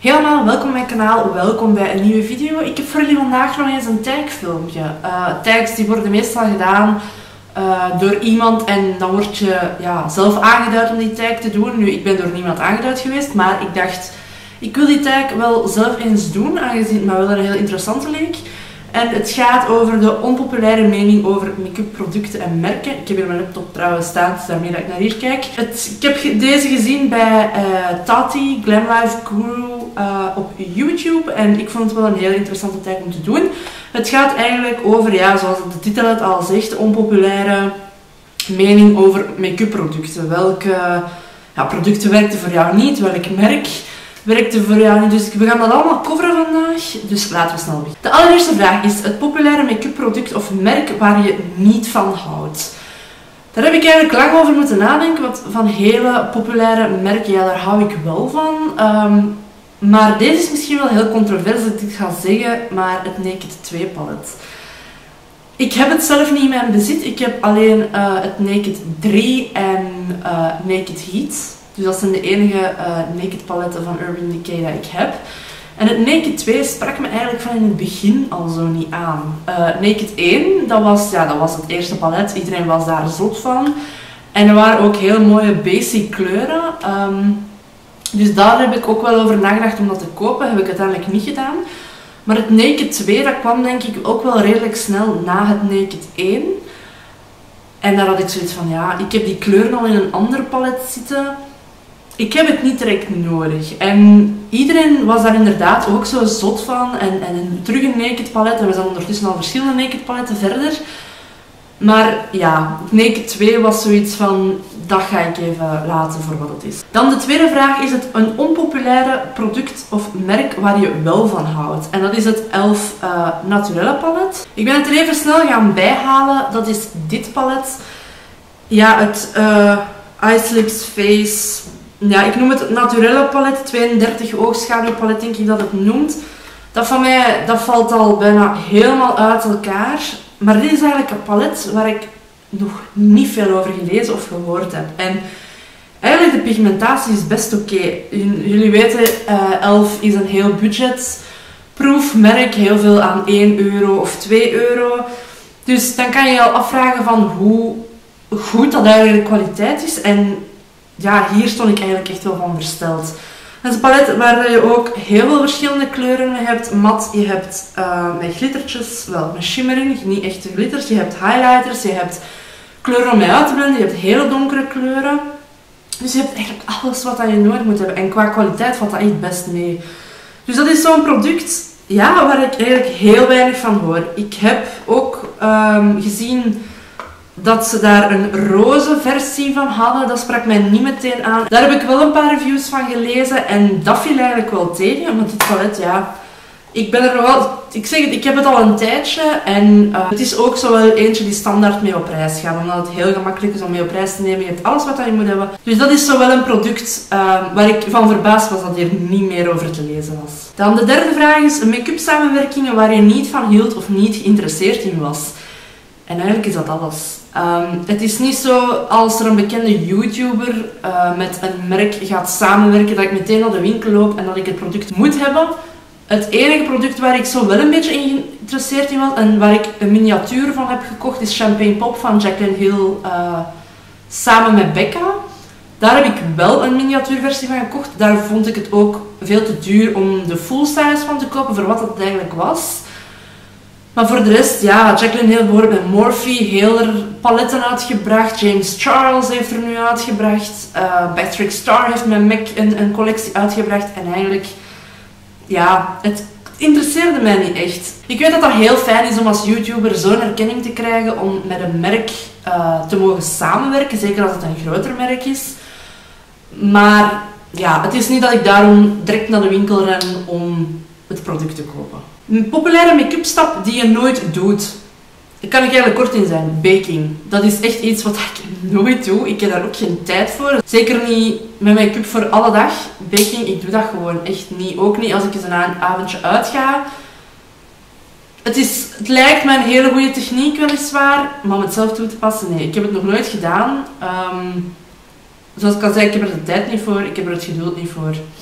Hey allemaal, welkom op mijn kanaal, welkom bij een nieuwe video. Ik heb voor jullie vandaag nog eens een tagfilmpje. Tags die worden meestal gedaan door iemand en dan word je zelf aangeduid om die tag te doen. Nu, ik ben door niemand aangeduid geweest, maar ik dacht, ik wil die tag wel zelf eens doen, aangezien het mij wel een heel interessante leek. En het gaat over de onpopulaire mening over make-up producten en merken. Ik heb hier mijn laptop trouwens staan, dus daarmee dat ik naar hier kijk. Ik heb deze gezien bij Tati, Glam Life Guru op YouTube. En ik vond het wel een heel interessante tag om te doen. Het gaat eigenlijk over, zoals de titel het al zegt, onpopulaire mening over make-up producten. Welke producten werkten voor jou niet? Welk merk werkte voor jou niet? Dus we gaan dat allemaal coveren vandaag. Dus laten we snel beginnen. De allereerste vraag is het populaire make-up product of merk waar je niet van houdt. Daar heb ik eigenlijk lang over moeten nadenken, want van hele populaire merken, daar hou ik wel van. Maar deze is misschien wel heel controversieel dat ik dit ga zeggen, maar het Naked 2 palet. Ik heb het zelf niet in mijn bezit. Ik heb alleen het Naked 3 en Naked Heat. Dus dat zijn de enige Naked paletten van Urban Decay dat ik heb. En het Naked 2 sprak me eigenlijk van in het begin al zo niet aan. Naked 1, dat was het eerste palet. Iedereen was daar zot van. En er waren ook heel mooie basic kleuren. Dus daar heb ik ook wel over nagedacht om dat te kopen. Heb ik uiteindelijk niet gedaan. Maar het Naked 2, dat kwam denk ik ook wel redelijk snel na het Naked 1. En daar had ik zoiets van, ik heb die kleuren al in een ander palet zitten. Ik heb het niet direct nodig. En iedereen was daar inderdaad ook zo zot van. En terug een Naked palet. En we zijn ondertussen al verschillende Naked paletten verder. Maar het Naked 2 was zoiets van, dat ga ik even laten voor wat het is. Dan de tweede vraag, is het een onpopulaire product of merk waar je wel van houdt? En dat is het e.l.f. Naturelle palet. Ik ben het er even snel gaan bijhalen. Dat is dit palet. Het Ice Lips Face. Ik noem het Naturelle palet. 32 oogschaduwpalet denk ik dat het noemt. Dat van mij, dat valt al bijna helemaal uit elkaar. Maar dit is eigenlijk een palet waar ik nog niet veel over gelezen of gehoord heb. En eigenlijk de pigmentatie is best oké. Jullie weten, e.l.f. is een heel budgetproof merk. Heel veel aan 1 euro of 2 euro. Dus dan kan je je al afvragen van hoe goed dat eigenlijk de kwaliteit is. En hier stond ik eigenlijk echt wel van versteld. Het is een palet waar je ook heel veel verschillende kleuren mee hebt. Mat, je hebt met glittertjes, wel met shimmering, niet echte glitters. Je hebt highlighters, je hebt kleuren om mee uit te blenden, je hebt hele donkere kleuren. Dus je hebt eigenlijk alles wat je nodig moet hebben. En qua kwaliteit valt dat echt best mee. Dus dat is zo'n product waar ik eigenlijk heel weinig van hoor. Ik heb ook gezien dat ze daar een roze versie van hadden. Dat sprak mij niet meteen aan. Daar heb ik wel een paar reviews van gelezen en dat viel eigenlijk wel tegen. Want dit palet, ik ben er wel... Ik zeg het, ik heb het al een tijdje en het is ook zo wel eentje die standaard mee op reis gaat. Omdat het heel gemakkelijk is om mee op reis te nemen. Je hebt alles wat je moet hebben. Dus dat is zo wel een product waar ik van verbaasd was dat hier niet meer over te lezen was. Dan de derde vraag is make-up samenwerkingen waar je niet van hield of niet geïnteresseerd in was. En eigenlijk is dat alles. Het is niet zo als er een bekende YouTuber met een merk gaat samenwerken dat ik meteen naar de winkel loop en dat ik het product moet hebben. Het enige product waar ik zo wel een beetje in geïnteresseerd in was en waar ik een miniatuur van heb gekocht is Champagne Pop van Jaclyn Hill samen met Becca. Daar heb ik wel een miniatuurversie van gekocht. Daar vond ik het ook veel te duur om de full size van te kopen voor wat het eigenlijk was. Maar voor de rest, Jaclyn Hill bijvoorbeeld met Morphe heel er paletten uitgebracht. James Charles heeft er nu uitgebracht. Patrick Starr heeft met MAC een collectie uitgebracht. En eigenlijk, het interesseerde mij niet echt. Ik weet dat dat heel fijn is om als YouTuber zo'n erkenning te krijgen om met een merk te mogen samenwerken. Zeker als het een groter merk is. Maar het is niet dat ik daarom direct naar de winkel ren om het product te kopen. Een populaire make-up stap die je nooit doet. Daar kan ik eigenlijk kort in zijn. Baking. Dat is echt iets wat ik nooit doe. Ik heb daar ook geen tijd voor. Zeker niet met make-up voor alle dag. Baking, ik doe dat gewoon echt niet. Ook niet als ik eens een avondje uitga. Het lijkt me een hele goede techniek weliswaar. Maar om het zelf toe te passen, nee. Ik heb het nog nooit gedaan. Zoals ik al zei, ik heb er de tijd niet voor. Ik heb er het geduld niet voor.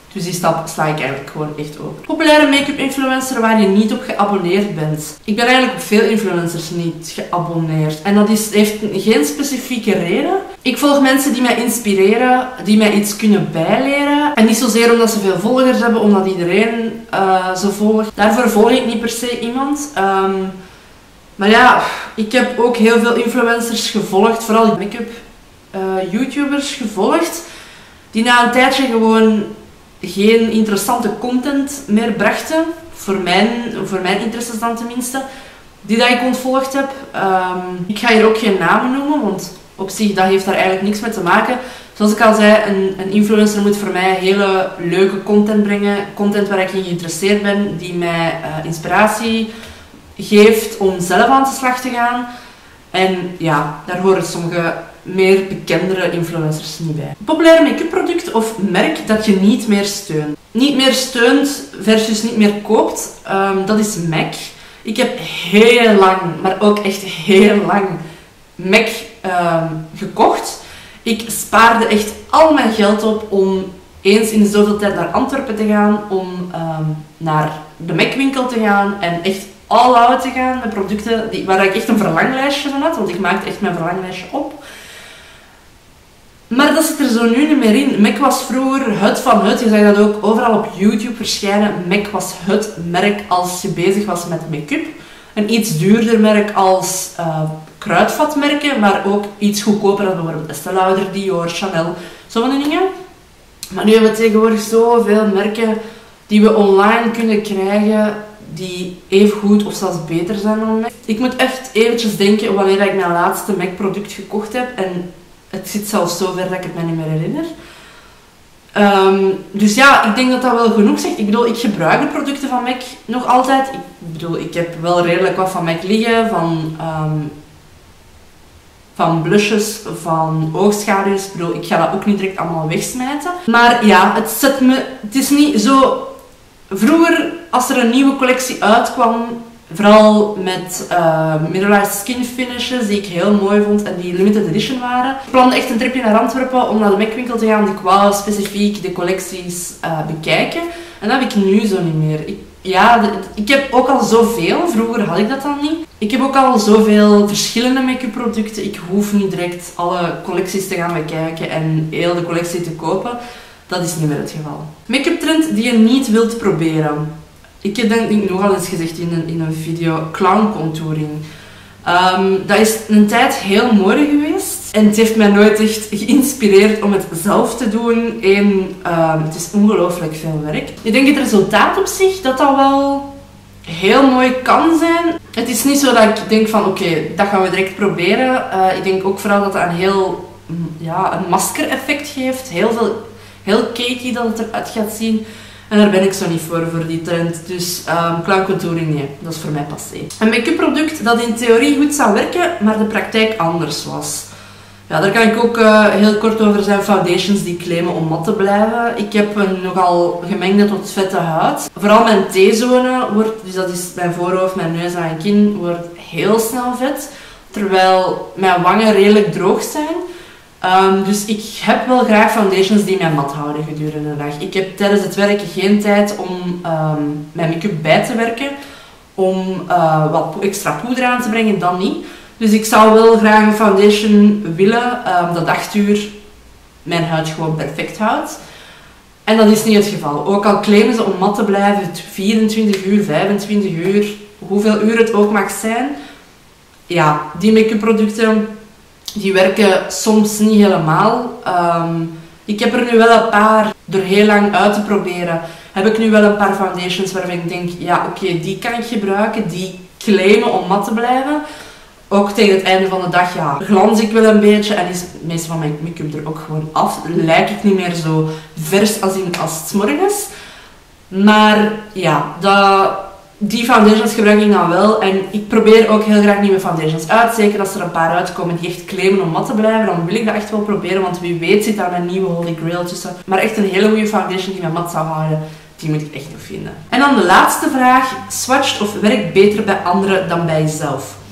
Dus die stap sla ik eigenlijk gewoon echt over. Populaire make-up influencer waar je niet op geabonneerd bent. Ik ben eigenlijk op veel influencers niet geabonneerd. En dat heeft geen specifieke reden. Ik volg mensen die mij inspireren, die mij iets kunnen bijleren. En niet zozeer omdat ze veel volgers hebben, omdat iedereen ze volgt. Daarvoor volg ik niet per se iemand. Maar ja, ik heb ook heel veel influencers gevolgd, vooral make-up YouTubers gevolgd, die na een tijdje gewoon geen interessante content meer brachten, voor mijn interesses dan tenminste, die dat ik ontvolgd heb. Ik ga hier ook geen namen noemen, want op zich dat heeft daar eigenlijk niks mee te maken. Zoals ik al zei, een influencer moet voor mij hele leuke content brengen, content waar ik in geïnteresseerd ben, die mij inspiratie geeft om zelf aan de slag te gaan. En ja, daar horen sommige meer bekendere influencers niet bij. Populair make-up product of merk dat je niet meer steunt. Niet meer steunt versus niet meer koopt, dat is MAC. Ik heb heel lang, maar ook echt heel lang MAC gekocht. Ik spaarde echt al mijn geld op om eens in de zoveel tijd naar Antwerpen te gaan, om naar de MAC winkel te gaan en echt all out te gaan met producten waar ik echt een verlanglijstje van had, want ik maakte echt mijn verlanglijstje op. Maar dat zit er zo nu niet meer in. MAC was vroeger het van het. Je zag dat ook overal op YouTube verschijnen. MAC was het merk als je bezig was met make-up. Een iets duurder merk als kruidvatmerken, maar ook iets goedkoper dan bijvoorbeeld Estée Lauder, Dior, Chanel, zo van die dingen. Maar nu hebben we tegenwoordig zoveel merken die we online kunnen krijgen, die even goed of zelfs beter zijn dan MAC. Ik moet echt eventjes denken wanneer ik mijn laatste MAC product gekocht heb. En het zit zelfs zover dat ik het mij niet meer herinner. Dus ja, ik denk dat dat wel genoeg zegt. Ik bedoel, ik gebruik de producten van MAC nog altijd. Ik bedoel, ik heb wel redelijk wat van MAC liggen. Van blushes, van oogschaduws. Ik bedoel, ik ga dat ook niet direct allemaal wegsmijten. Maar ja, het is niet zo. Vroeger, als er een nieuwe collectie uitkwam, vooral met mineralized skin finishes die ik heel mooi vond en die limited edition waren. Ik plande echt een tripje naar Antwerpen om naar de MAC winkel te gaan. Ik wou specifiek de collecties bekijken. En dat heb ik nu zo niet meer. Ik heb ook al zoveel. Vroeger had ik dat dan niet. Ik heb ook al zoveel verschillende make-up producten. Ik hoef niet direct alle collecties te gaan bekijken en heel de collectie te kopen. Dat is niet meer het geval. Make-up trend die je niet wilt proberen. Ik heb denk ik nogal eens gezegd in een video, clown contouring. Dat is een tijd heel mooi geweest. En het heeft mij nooit echt geïnspireerd om het zelf te doen. Het is ongelooflijk veel werk. Ik denk het resultaat op zich dat wel heel mooi kan zijn. Het is niet zo dat ik denk van oké, dat gaan we direct proberen. Ik denk ook vooral dat het een masker-effect geeft. Heel cakey dat het eruit gaat zien. En daar ben ik zo niet voor die trend. Dus clown contouring, nee, dat is voor mij passé. Een make-up product dat in theorie goed zou werken, maar de praktijk anders was. Ja, daar kan ik ook heel kort over zijn. Foundations die claimen om mat te blijven. Ik heb een nogal gemengde tot vette huid. Vooral mijn T-zone wordt, dus dat is mijn voorhoofd, mijn neus en mijn kin, wordt heel snel vet. Terwijl mijn wangen redelijk droog zijn. Dus ik heb wel graag foundations die mij mat houden gedurende de dag. Ik heb tijdens het werken geen tijd om mijn make-up bij te werken. Om wat extra poeder aan te brengen, dan niet. Dus ik zou wel graag een foundation willen dat 8 uur mijn huid gewoon perfect houdt. En dat is niet het geval. Ook al claimen ze om mat te blijven 24 uur, 25 uur, hoeveel uur het ook mag zijn. Ja, die make-up producten die werken soms niet helemaal. Ik heb er nu wel een paar door heel lang uit te proberen. Heb ik nu wel een paar foundations waarvan ik denk, ja oké, die kan ik gebruiken. Die claimen om mat te blijven. Ook tegen het einde van de dag, ja, glans ik wel een beetje en is het meeste van mijn make-up er ook gewoon af. Lijk ik niet meer zo vers als 's morgens. Maar ja, die foundations gebruik ik dan wel. En ik probeer ook heel graag nieuwe foundations uit. Zeker als er een paar uitkomen die echt claimen om mat te blijven, dan wil ik dat echt wel proberen. Want wie weet zit daar een nieuwe Holy Grail tussen. Maar echt een hele goede foundation die mij mat zou houden, die moet ik echt nog vinden. En dan de laatste vraag. Swatcht of werkt beter bij anderen dan bij jezelf?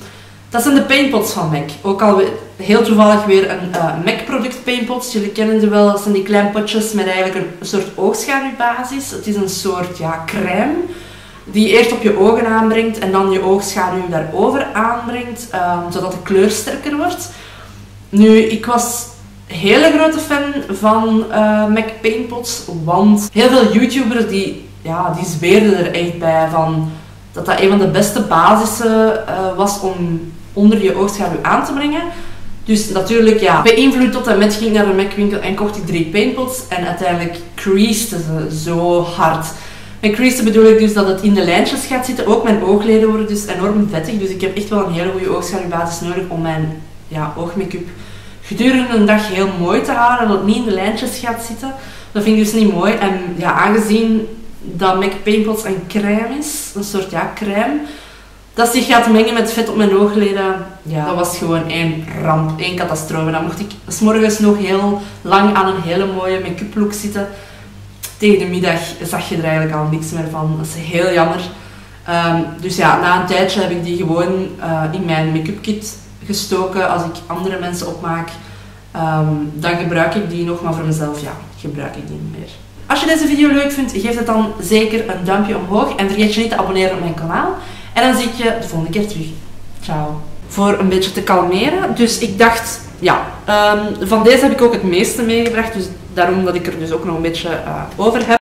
Dat zijn de paintpots van MAC. Ook al heel toevallig weer een MAC product paintpots. Jullie kennen ze wel, dat zijn die kleine potjes met eigenlijk een soort oogschaduwbasis. Het is een soort crème die je eerst op je ogen aanbrengt en dan je oogschaduw daarover aanbrengt, zodat de kleur sterker wordt. Nu, ik was een hele grote fan van MAC paintpots, want heel veel YouTubers die zweerden er echt bij van dat een van de beste basissen was om onder je oogschaduw aan te brengen. Dus natuurlijk, beïnvloed tot en met ging naar de MAC winkel en kocht die 3 paintpots en uiteindelijk creased ze zo hard. Met creasen bedoel ik dus dat het in de lijntjes gaat zitten. Ook mijn oogleden worden dus enorm vettig, dus ik heb echt wel een hele goede oogschaduwbasis nodig om mijn oogmake-up gedurende een dag heel mooi te houden, dat het niet in de lijntjes gaat zitten. Dat vind ik dus niet mooi. En aangezien dat MAC paintpots een crème is, een soort crème, dat zich gaat mengen met vet op mijn oogleden, dat was gewoon één ramp, één catastrofe. Dan mocht ik 's morgens nog heel lang aan een hele mooie make-up look zitten. Tegen de middag zag je er eigenlijk al niks meer van. Dat is heel jammer. Dus na een tijdje heb ik die gewoon in mijn make-up kit gestoken. Als ik andere mensen opmaak, dan gebruik ik die nog, maar voor mezelf gebruik ik die niet meer. Als je deze video leuk vindt, geef het dan zeker een duimpje omhoog en vergeet je niet te abonneren op mijn kanaal. En dan zie ik je de volgende keer terug. Ciao. Voor een beetje te kalmeren, dus ik dacht, van deze heb ik ook het meeste meegebracht, dus daarom dat ik er dus ook nog een beetje over heb.